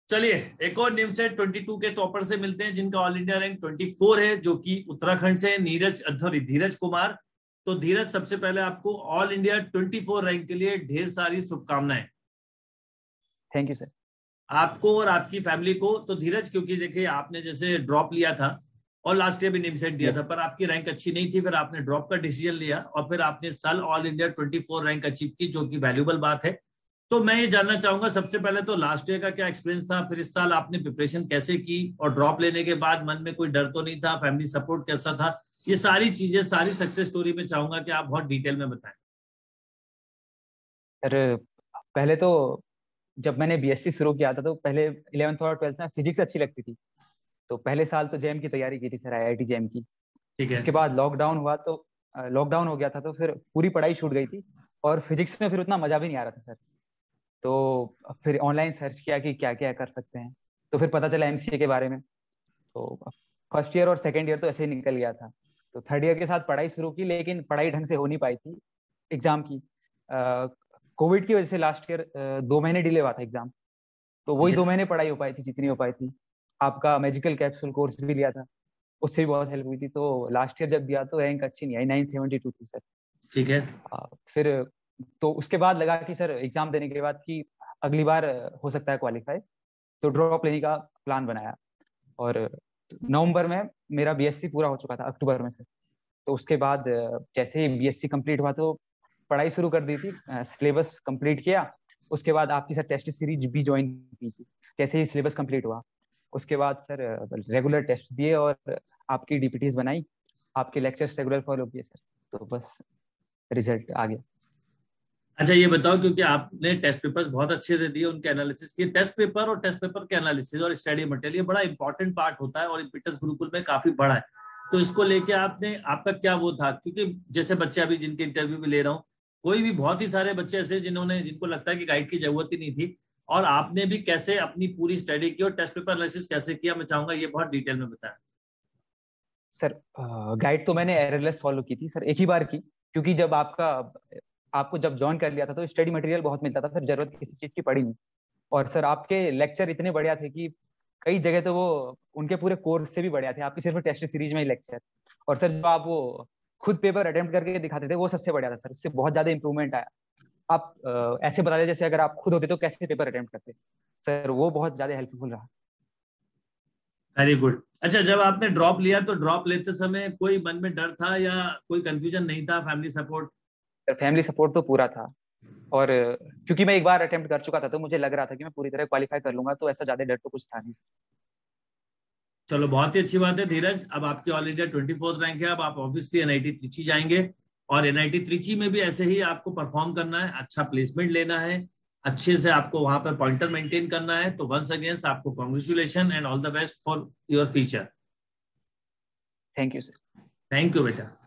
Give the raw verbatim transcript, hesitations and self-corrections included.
चलिए एक और निम्स है बाईस के टॉपर से मिलते हैं जिनका ऑल इंडिया रैंक चौबीस है, जो कि उत्तराखंड से नीरज सॉरी धीरज कुमार। तो धीरज, सबसे पहले आपको ऑल इंडिया चौबीस रैंक के लिए ढेर सारी शुभकामनाएं। Thank you sir. आपको और आपकी फैमिली को। तो धीरज, क्योंकि देखिए आपने जैसे ड्रॉप लिया था और लास्ट ईयर भी निमसेट दिया था, पर आपकी रैंक अच्छी नहीं थी, फिर आपने ड्रॉप का डिसीजन लिया और फिर आपने इस साल ऑल इंडिया चौबीस रैंक अचीव की, जो कि वैल्यूबल बात है। तो मैं ये जानना चाहूंगा सबसे पहले तो लास्ट ईयर का क्या एक्सपीरियंस था, फिर इस साल आपने प्रिपरेशन कैसे की, और ड्रॉप लेने के बाद मन में कोई डर तो नहीं था, फैमिली सपोर्ट कैसा था, ये सारी चीजें, सारी सक्सेस स्टोरी में चाहूंगा कि आप बहुत डिटेल में बताएं। सर पहले तो जब मैंने बीएससी शुरू किया था तो पहले इलेवेंथ और ट्वेल्थ में फिजिक्स अच्छी लगती थी, तो पहले साल तो जेएम की तैयारी की थी सर, आईआईटी जेएम की। ठीक है। उसके बाद लॉकडाउन हुआ तो लॉकडाउन हो गया था तो फिर पूरी पढ़ाई छूट गई थी और फिजिक्स में फिर उतना मजा भी नहीं आ रहा था सर। तो फिर ऑनलाइन सर्च किया कि क्या क्या कर सकते हैं, तो फिर पता चला एमसीए के बारे में। तो फर्स्ट ईयर और सेकेंड ईयर तो ऐसे ही निकल गया था। तो थर्ड ईयर के साथ पढ़ाई शुरू की, लेकिन पढ़ाई ढंग से हो नहीं पाई थी एग्जाम की। कोविड की वजह से लास्ट ईयर दो महीने डिले हुआ था एग्जाम, तो वही दो महीने पढ़ाई हो पाई थी जितनी हो पाई थी। आपका मैजिकल कैप्सूल कोर्स भी लिया था, उससे भी बहुत हेल्प हुई थी। तो लास्ट ईयर जब दिया तो रैंक अच्छी नहीं आई, नाइन सेवेंटी टू थी सर। ठीक है। आ, फिर तो उसके बाद लगा कि सर एग्जाम देने के बाद कि अगली बार हो सकता है क्वालिफाई, तो ड्रॉप लेने का प्लान बनाया। और नवंबर में मेरा बीएससी पूरा हो चुका था, अक्टूबर में सर। तो उसके बाद जैसे ही बीएससी कंप्लीट हुआ तो पढ़ाई शुरू कर दी थी, सिलेबस कंप्लीट किया। उसके बाद आपकी सर टेस्ट सीरीज भी ज्वाइन की थी। जैसे ही सिलेबस कंप्लीट हुआ उसके बाद सर रेगुलर टेस्ट दिए और आपकी डीपीटीज बनाई, आपके लेक्चर्स रेगुलर फॉलो किए सर, तो बस रिजल्ट आ गया। अच्छा ये बताओ, क्योंकि आपने टेस्ट पेपर्स बहुत अच्छे से दिए, उनके एनालिसिस किए, टेस्ट पेपर और टेस्ट पेपर के एनालिसिस और स्टडी मटेरियल ये बड़ा इंपॉर्टेंट पार्ट होता है और इम्पीटस गुरुकुल में काफी बड़ा है। तो इसको लेके आपने, आपका क्या वो था, क्योंकि जैसे बच्चे अभी जिनके इंटरव्यू भी ले रहा हूँ, कोई भी बहुत ही सारे बच्चे ऐसे जिन्होंने जिनको लगता है कि गाइड की जरूरत ही नहीं थी, और आपने भी कैसे अपनी पूरी स्टडी की और टेस्ट पेपर एनालिसिस कैसे किया, मैं चाहूंगा ये बहुत डिटेल में बताएं। सर गाइड तो मैंने एररलेस फॉलो की थी सर, एक ही बार की, क्योंकि जब आपका आपको जब ज्वाइन कर लिया था तो स्टडी मटेरियल बहुत मिलता था, फिर जरूरत किसी चीज की पड़ी नहीं। और सर आपके लेक्चर इतने बढ़िया थे कि कई जगह तो वो उनके पूरे कोर्स से भी बढ़िया थे, आपकी सिर्फ टेस्ट सीरीज में ही लेक्चर। और सर जो आप वो खुद पेपर अटेम्प्ट करके दिखाते थे वो सबसे बढ़िया था सर, उससे बहुत ज्यादा इंप्रूवमेंट आया। आप आ, ऐसे बता दें जैसे अगर आप खुद होते तो कैसे पेपर अटेम्प्ट करते सर, वो बहुत ज्यादा हेल्पफुल रहा। Very good. अच्छा, जब आपने ड्रॉप लिया तो ड्रॉप लेते समय कोई मन में डर था या कोई कंफ्यूजन नहीं था, फैमिली सपोर्ट? फैमिली सपोर्ट तो पूरा था, और क्योंकि मैं एक बार अटेम्प्ट कर चुका था तो मुझे लग रहा था कि मैं पूरी तरह क्वालिफाई कर लूंगा, तो ऐसा ज्यादा डर तो कुछ था नहीं। चलो बहुत ही अच्छी बात है धीरज। अब आपके all India twenty fourth rank है, अब आप ऑब्वियसली एनआईटी त्रिची जाएंगे, और एनआईटी त्रिची में भी ऐसे ही आपको परफॉर्म करना है, अच्छा प्लेसमेंट लेना है, अच्छे से आपको वहां पर पॉइंटर मेंटेन करना है। तो वंस अगेन आपको congratulation and all the best for your future. Thank you sir. Thank you बेटा।